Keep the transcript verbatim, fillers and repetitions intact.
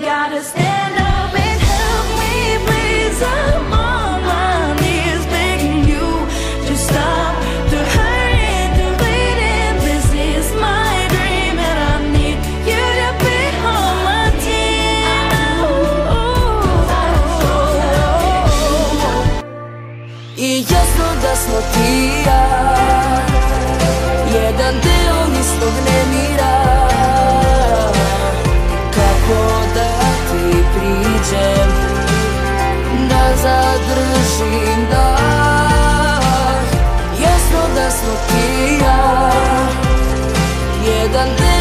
gotta stand up and help me, please. I'm on my knees begging you to stop the hurting, the bleeding. This is my dream and I need you to be on my team. I jasno da smo ti i ja jedan deo istog nemira. Kako da ti priđem, da zadržim dah. Jasno da smo ti i ja jedan deo